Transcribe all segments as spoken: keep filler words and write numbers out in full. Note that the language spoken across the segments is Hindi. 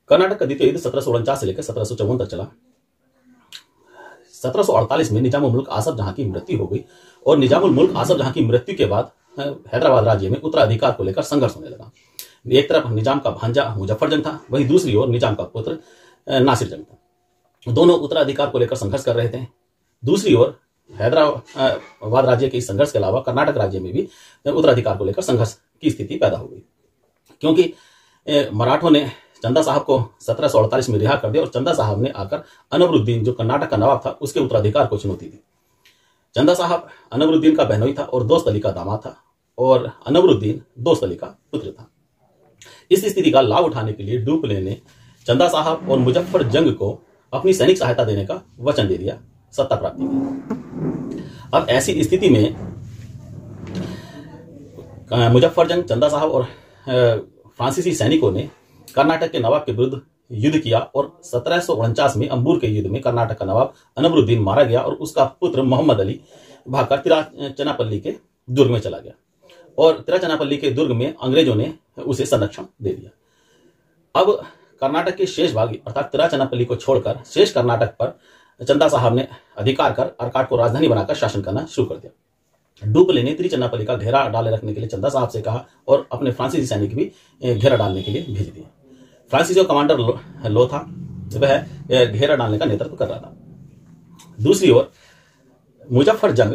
कर्नाटक का द्वितीय युद्ध सत्रह सौ उनचास से लेकर सत्रह सौ चौवन तक चला। सत्रह सौ अड़तालीस में निजामुल मुल्क आसफ जहां की मृत्यु हो गई और निजामुल मुल्क आसफ जहां की मृत्यु के बाद हैदराबाद राज्य में उत्तराधिकार को लेकर संघर्ष होने लगा। एक तरफ निजाम का भांजा मुजफ्फर जंग था, वहीं दूसरी ओर निजाम का पुत्र नासिर जंग था। दोनों उत्तराधिकार को लेकर संघर्ष कर रहे थे। दूसरी ओर हैदराबाद राज्य के इस संघर्ष के अलावा कर्नाटक राज्य में भी उत्तराधिकार को लेकर संघर्ष की स्थिति पैदा हो गई, क्योंकि मराठों ने चंदा साहब को सत्रह सौ अड़तालीस में रिहा कर दिया और चंदा साहब ने आकर अनवरुद्दीन जो कर्नाटक का नवाब था उसके उत्तराधिकार को चुनौती दी। चंदा साहब अनवरुद्दीन का बहनोई था और दोस्त अली का दामाद था और अनवरुद्दीन दोस्त अली का पुत्र था। इस स्थिति का लाभ उठाने के लिए डुप्ले ने चंदा साहब और मुजफ्फर जंग को अपनी सैनिक सहायता देने का वचन दे दिया सत्ता प्राप्ति के। अब ऐसी स्थिति में मुजफ्फर जंग, चंदा साहब और फ्रांसीसी सैनिकों ने कर्नाटक के नवाब के विरुद्ध युद्ध किया और सत्रह सौ उनचास में अंबूर के युद्ध में कर्नाटक का नवाब अनवरुद्दीन मारा गया और उसका पुत्र मोहम्मद अली भागकर तिरुचनापल्ली के दुर्ग में चला गया और तिरुचनापल्ली के दुर्ग में अंग्रेजों ने उसे संरक्षण दे दिया। अब कर्नाटक के शेष भाग अर्थात तिरुचनापल्ली को छोड़कर शेष कर्नाटक पर चंदा साहब ने अधिकार कर अर्काट को राजधानी बनाकर शासन करना शुरू कर दिया। डुप्ले ने तिरुचनापल्ली का घेरा डाले रखने के लिए चंदा साहब से कहा और अपने फ्रांसीसी सैनिक भी घेरा डालने के लिए भेज दिए। फ्रांसीसी कमांडर लो, लो था, वह घेरा डालने का नेतृत्व कर रहा था। दूसरी ओर मुजफ्फर जंग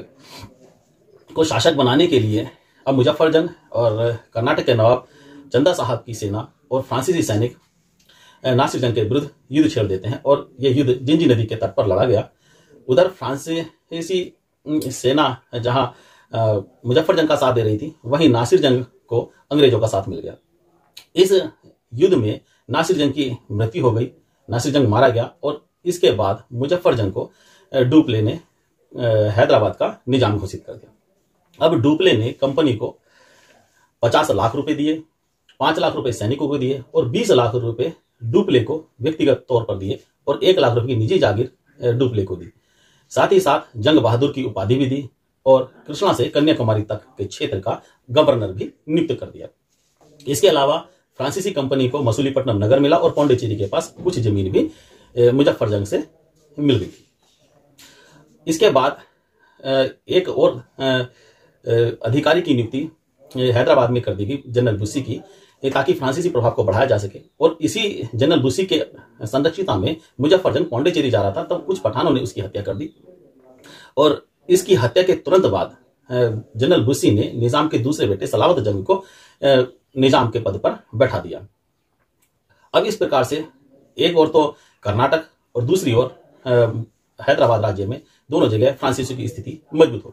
को शासक बनाने के लिए अब मुजफ्फर जंग और कर्नाटक के नवाब चंदा साहब की सेना और फ्रांसीसी सैनिक नासिर जंग के विरुद्ध युद्ध छेड़ देते हैं और यह युद्ध जिंजी नदी के तट पर लड़ा गया। उधर फ्रांसीसी सेना जहां मुजफ्फर जंग का साथ दे रही थी, वहीं नासिर जंग को अंग्रेजों का साथ मिल गया। इस युद्ध में नासिर जंग की मृत्यु हो गई, नासिर जंग मारा गया और इसके बाद मुजफ्फर जंग को डुप्ले ने हैदराबाद का निजाम घोषित कर दिया। अब डुप्ले ने कंपनी को पचास लाख रुपए दिए, पांच लाख रुपए सैनिकों को दिए और बीस लाख रुपए डुप्ले को व्यक्तिगत तौर पर दिए और एक लाख रुपए की निजी जागीर डुप्ले को दी। साथ ही साथ जंग बहादुर की उपाधि भी दी और कृष्णा से कन्याकुमारी तक के क्षेत्र का गवर्नर भी नियुक्त कर दिया। इसके अलावा फ्रांसीसी कंपनी को मसूलीपट्टनम नगर मिला और पौंडीचेरी के पास कुछ जमीन भी मुजफ्फर जंग से मिल गई थी। इसके बाद एक और अधिकारी की नियुक्ति हैदराबाद में कर दी गई जनरल बुस्सी की, ताकि फ्रांसीसी प्रभाव को बढ़ाया जा सके। और इसी जनरल बुस्सी के संरक्षिता में मुजफ्फर जंग पौंडीचेरी जा रहा था, तब कुछ पठानों ने उसकी हत्या कर दी और इसकी हत्या के तुरंत बाद जनरल बुस्सी ने निजाम के दूसरे बेटे सलावत जंग को निजाम के पद पर बैठा दिया। अब इस प्रकार से एक ओर तो कर्नाटक और दूसरी ओर हैदराबाद राज्य में दोनों जगह फ्रांसीसी की स्थिति मजबूत हो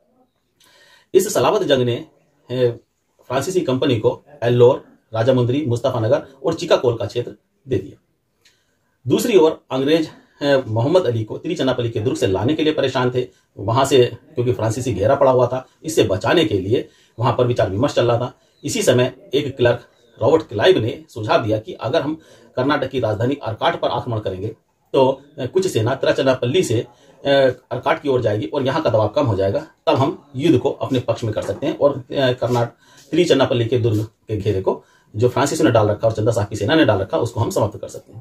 गई। इस सलावत जंग ने फ्रांसीसी कंपनी को एल्लोर, राजामुंदरी, मुस्तफानगर और चिकाकोल का क्षेत्र दे दिया। दूसरी ओर अंग्रेज मोहम्मद अली को तिरुचनापल्ली के दुर्ग से लाने के लिए परेशान थे। वहां से क्योंकि फ्रांसीसी घेरा पड़ा हुआ था, इससे बचाने के लिए वहां पर विचार विमर्श चल रहा था। इसी समय एक क्लर्क रॉबर्ट क्लाइव ने सुझाव दिया कि अगर हम कर्नाटक की राजधानी अर्काट पर आक्रमण करेंगे तो कुछ सेना तिरुचनापल्ली से अर्काट की ओर जाएगी और यहाँ का दबाव कम हो जाएगा, तब हम युद्ध को अपने पक्ष में कर सकते हैं और कर्नाटक तिरुचनापल्ली के दुर्ग के घेरे को जो फ्रांसीसी ने डाल रखा और चंदा साहब की सेना ने डाल रखा उसको हम समाप्त कर सकते हैं।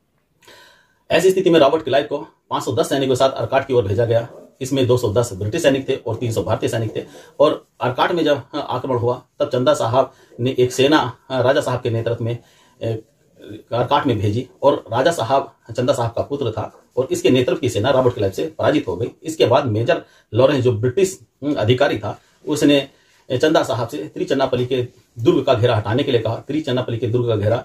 ऐसी स्थिति में रॉबर्ट क्लाइव को पांच सौ दस सैनिकों के साथ अर्काट की ओर भेजा गया। इसमें दो सौ दस ब्रिटिश सैनिक थे और तीन सौ भारतीय सैनिक थे। और अर्काट में जब आक्रमण हुआ तब चंदा साहब ने एक सेना राजा साहब के नेतृत्व में अर्काट में भेजी और राजा साहब चंदा साहब का पुत्र था और इसके नेतृत्व की सेना रॉबर्ट क्लाइव से पराजित हो गई। इसके बाद मेजर लॉरेंस जो ब्रिटिश अधिकारी था उसने चंदा साहब से तिरुचनापल्ली के दुर्ग का घेरा हटाने के लिए कहा। तिरुचनापल्ली के दुर्ग का घेरा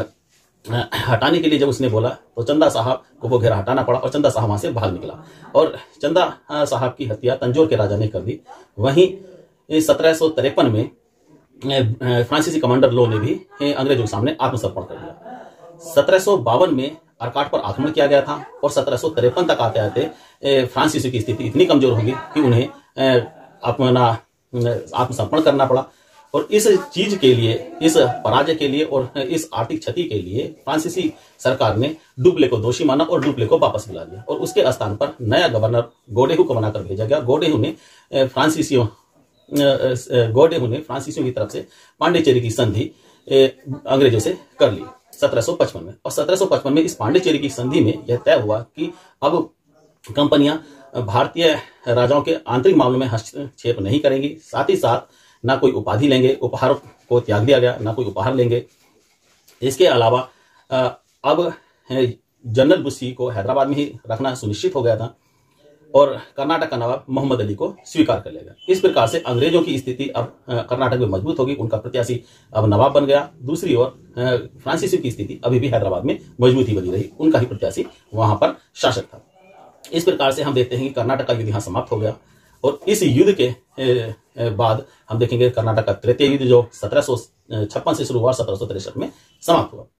हटाने के लिए जब उसने बोला तो चंदा साहब को वो घेरा हटाना पड़ा और चंदा साहब वहां से भाग निकला और चंदा साहब की हत्या तंजौर के राजा ने कर दी। वहीं सत्रह सौ तिरपन में फ्रांसीसी कमांडर लो ने भी अंग्रेजों के सामने आत्मसमर्पण कर दिया। सत्रह सौ बावन में अर्काट पर आक्रमण किया गया था और सत्रह सौ तिरपन तक आते आते फ्रांसीसी की स्थिति इतनी कमजोर होगी कि उन्हें अपना आत्मसमर्पण करना पड़ा। और इस चीज के लिए, इस पराजय के लिए और इस आर्थिक क्षति के लिए फ्रांसीसी सरकार ने डुप्ले को दोषी माना और डुप्ले को वापस बुला लिया और उसके स्थान पर नया गवर्नर गोडेहू को बनाकर भेजा गया। गोडेहू ने फ्रांसीसियों गोडेहू ने फ्रांसीसियों की तरफ से पांडिचेरी की संधि अंग्रेजों से कर ली। सत्रह सौ पचपन में। और सत्रह सौ पचपन में इस पांडिचेरी की संधि में यह तय हुआ कि अब कंपनियां भारतीय राजाओं के आंतरिक मामलों में हस्तक्षेप नहीं करेंगी, साथ ही साथ ना कोई उपाधि लेंगे, उपहार को त्याग दिया गया, ना कोई उपहार लेंगे। इसके अलावा अब जनरल बुस्सी को हैदराबाद में ही रखना सुनिश्चित हो गया था और कर्नाटक का नवाब मोहम्मद अली को स्वीकार कर लिया गया। इस प्रकार से अंग्रेजों की स्थिति अब कर्नाटक में मजबूत होगी, उनका प्रत्याशी अब नवाब बन गया। दूसरी ओर फ्रांसीसियों की स्थिति अभी भी हैदराबाद में मजबूत ही बनी रही, उनका ही प्रत्याशी वहां पर शासक था। इस प्रकार से हम देखते हैं कि कर्नाटक का युद्ध यहाँ समाप्त हो गया और इस युद्ध के बाद हम देखेंगे कर्नाटक का तृतीय युद्ध जो सत्रह सौ छप्पन से शुरू हुआ, सत्रह सौ तिरसठ में समाप्त हुआ।